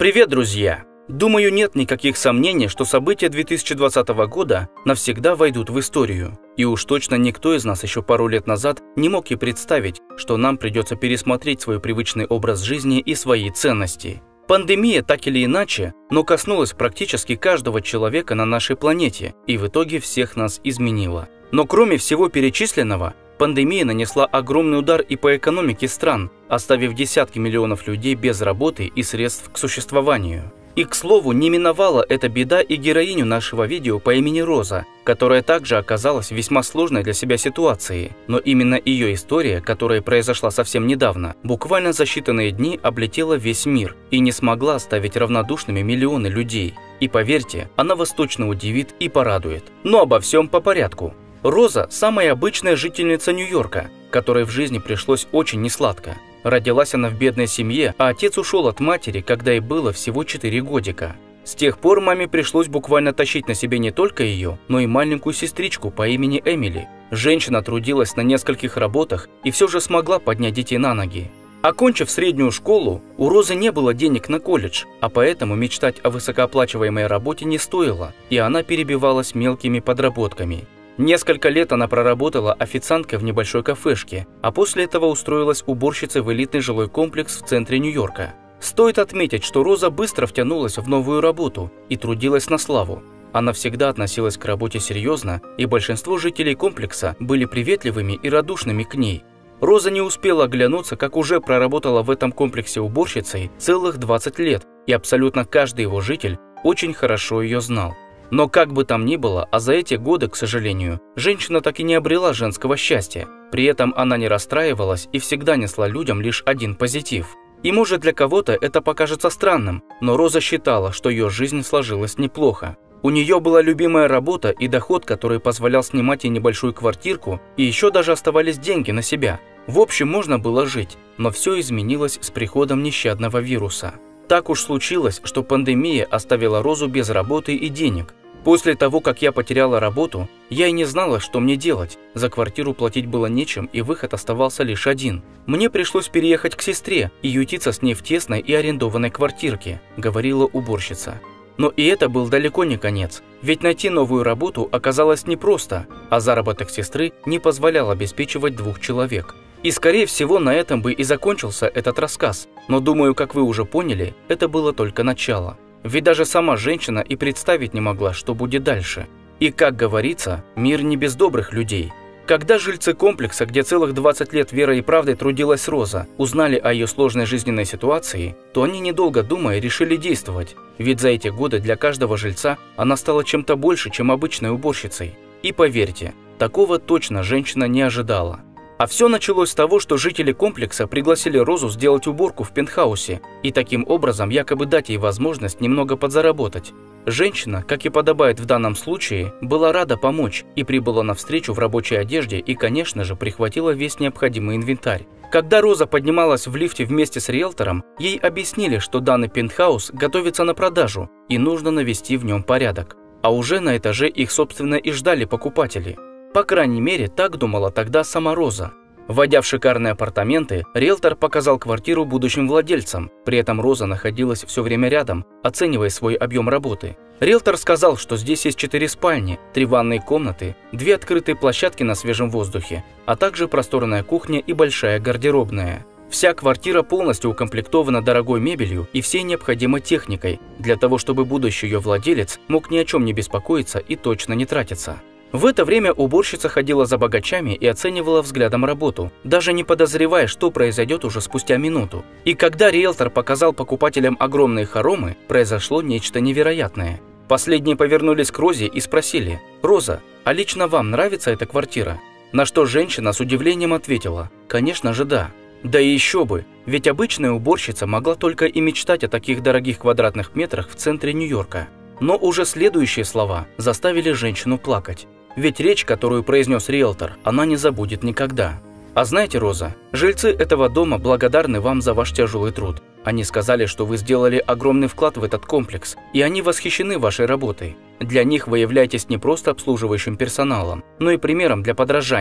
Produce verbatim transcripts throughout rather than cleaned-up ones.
Привет, друзья! Думаю, нет никаких сомнений, что события две тысячи двадцатого года навсегда войдут в историю. И уж точно никто из нас еще пару лет назад не мог и представить, что нам придется пересмотреть свой привычный образ жизни и свои ценности. Пандемия так или иначе, но коснулась практически каждого человека на нашей планете и в итоге всех нас изменила. Но кроме всего перечисленного, пандемия нанесла огромный удар и по экономике стран, оставив десятки миллионов людей без работы и средств к существованию. И, к слову, не миновала эта беда и героиню нашего видео по имени Роза, которая также оказалась в весьма сложной для себя ситуации. Но именно ее история, которая произошла совсем недавно, буквально за считанные дни облетела весь мир и не смогла оставить равнодушными миллионы людей. И поверьте, она вас точно удивит и порадует. Но обо всем по порядку. Роза – самая обычная жительница Нью-Йорка, которой в жизни пришлось очень несладко. Родилась она в бедной семье, а отец ушел от матери, когда ей было всего четыре годика. С тех пор маме пришлось буквально тащить на себе не только ее, но и маленькую сестричку по имени Эмили. Женщина трудилась на нескольких работах и все же смогла поднять детей на ноги. Окончив среднюю школу, у Розы не было денег на колледж, а поэтому мечтать о высокооплачиваемой работе не стоило, и она перебивалась мелкими подработками. Несколько лет она проработала официанткой в небольшой кафешке, а после этого устроилась уборщицей в элитный жилой комплекс в центре Нью-Йорка. Стоит отметить, что Роза быстро втянулась в новую работу и трудилась на славу. Она всегда относилась к работе серьезно, и большинство жителей комплекса были приветливыми и радушными к ней. Роза не успела оглянуться, как уже проработала в этом комплексе уборщицей целых двадцать лет, и абсолютно каждый его житель очень хорошо ее знал. Но как бы там ни было, а за эти годы, к сожалению, женщина так и не обрела женского счастья. При этом она не расстраивалась и всегда несла людям лишь один позитив. И может для кого-то это покажется странным, но Роза считала, что ее жизнь сложилась неплохо. У нее была любимая работа и доход, который позволял снимать ей небольшую квартирку, и еще даже оставались деньги на себя. В общем, можно было жить, но все изменилось с приходом нещадного вируса. Так уж случилось, что пандемия оставила Розу без работы и денег. После того, как я потеряла работу, я и не знала, что мне делать. За квартиру платить было нечем, и выход оставался лишь один. Мне пришлось переехать к сестре и ютиться с ней в тесной и арендованной квартирке, говорила уборщица. Но и это был далеко не конец, ведь найти новую работу оказалось непросто, а заработок сестры не позволял обеспечивать двух человек. И скорее всего на этом бы и закончился этот рассказ, но думаю, как вы уже поняли, это было только начало. Ведь даже сама женщина и представить не могла, что будет дальше. И, как говорится, мир не без добрых людей. Когда жильцы комплекса, где целых двадцать лет верой и правдой трудилась Роза, узнали о ее сложной жизненной ситуации, то они, недолго думая, решили действовать. Ведь за эти годы для каждого жильца она стала чем-то больше, чем обычной уборщицей. И поверьте, такого точно женщина не ожидала. А все началось с того, что жители комплекса пригласили Розу сделать уборку в пентхаусе и таким образом якобы дать ей возможность немного подзаработать. Женщина, как и подобает в данном случае, была рада помочь и прибыла на встречу в рабочей одежде и, конечно же, прихватила весь необходимый инвентарь. Когда Роза поднималась в лифте вместе с риэлтором, ей объяснили, что данный пентхаус готовится на продажу и нужно навести в нем порядок. А уже на этаже их, собственно, и ждали покупатели. По крайней мере, так думала тогда сама Роза. Войдя в шикарные апартаменты, риэлтор показал квартиру будущим владельцам. При этом Роза находилась все время рядом, оценивая свой объем работы. Риэлтор сказал, что здесь есть четыре спальни, три ванные комнаты, две открытые площадки на свежем воздухе, а также просторная кухня и большая гардеробная. Вся квартира полностью укомплектована дорогой мебелью и всей необходимой техникой, для того, чтобы будущий ее владелец мог ни о чем не беспокоиться и точно не тратиться. В это время уборщица ходила за богачами и оценивала взглядом работу, даже не подозревая, что произойдет уже спустя минуту. И когда риэлтор показал покупателям огромные хоромы, произошло нечто невероятное. Последние повернулись к Розе и спросили: «Роза, а лично вам нравится эта квартира?» На что женщина с удивлением ответила: «Конечно же да». Да и еще бы, ведь обычная уборщица могла только и мечтать о таких дорогих квадратных метрах в центре Нью-Йорка. Но уже следующие слова заставили женщину плакать. Ведь речь, которую произнес риэлтор, она не забудет никогда. А знаете, Роза, жильцы этого дома благодарны вам за ваш тяжелый труд. Они сказали, что вы сделали огромный вклад в этот комплекс, и они восхищены вашей работой. Для них вы являетесь не просто обслуживающим персоналом, но и примером для подражания.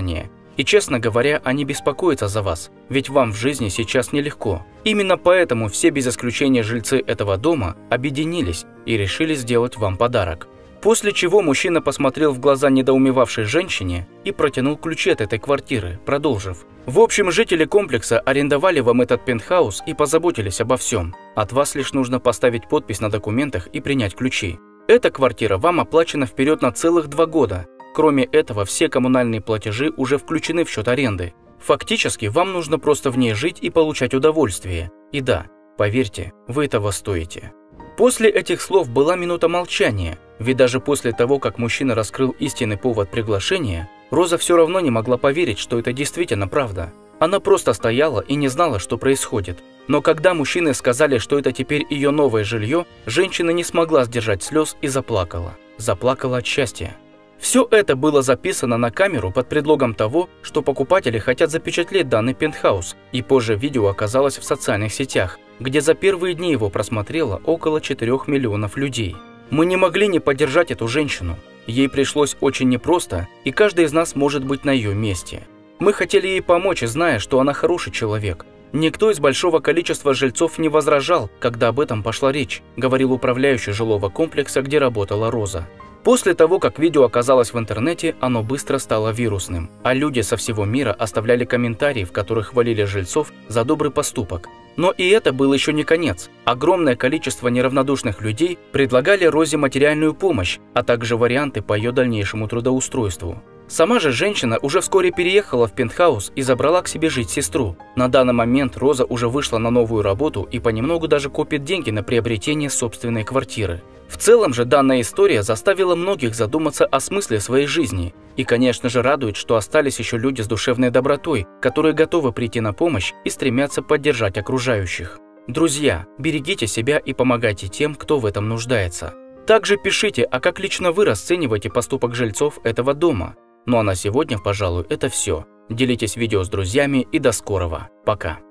И, честно говоря, они беспокоятся за вас, ведь вам в жизни сейчас нелегко. Именно поэтому все без исключения жильцы этого дома объединились и решили сделать вам подарок. После чего мужчина посмотрел в глаза недоумевавшей женщине и протянул ключи от этой квартиры, продолжив: «В общем, жители комплекса арендовали вам этот пентхаус и позаботились обо всем. От вас лишь нужно поставить подпись на документах и принять ключи. Эта квартира вам оплачена вперед на целых два года. Кроме этого, все коммунальные платежи уже включены в счет аренды. Фактически, вам нужно просто в ней жить и получать удовольствие. И да, поверьте, вы этого стоите». После этих слов была минута молчания, ведь даже после того, как мужчина раскрыл истинный повод приглашения, Роза все равно не могла поверить, что это действительно правда. Она просто стояла и не знала, что происходит. Но когда мужчины сказали, что это теперь ее новое жилье, женщина не смогла сдержать слез и заплакала. Заплакала от счастья. Все это было записано на камеру под предлогом того, что покупатели хотят запечатлеть данный пентхаус, и позже видео оказалось в социальных сетях, где за первые дни его просмотрело около четырёх миллионов людей. Мы не могли не поддержать эту женщину. Ей пришлось очень непросто, и каждый из нас может быть на ее месте. Мы хотели ей помочь, зная, что она хороший человек. Никто из большого количества жильцов не возражал, когда об этом пошла речь, говорил управляющий жилого комплекса, где работала Роза. После того, как видео оказалось в интернете, оно быстро стало вирусным, а люди со всего мира оставляли комментарии, в которых хвалили жильцов за добрый поступок. Но и это был еще не конец. Огромное количество неравнодушных людей предлагали Розе материальную помощь, а также варианты по ее дальнейшему трудоустройству. Сама же женщина уже вскоре переехала в пентхаус и забрала к себе жить сестру. На данный момент Роза уже вышла на новую работу и понемногу даже копит деньги на приобретение собственной квартиры. В целом же данная история заставила многих задуматься о смысле своей жизни. И, конечно же, радует, что остались еще люди с душевной добротой, которые готовы прийти на помощь и стремятся поддержать окружающих. Друзья, берегите себя и помогайте тем, кто в этом нуждается. Также пишите, а как лично вы расцениваете поступок жильцов этого дома. Ну а на сегодня, пожалуй, это все. Делитесь видео с друзьями и до скорого. Пока.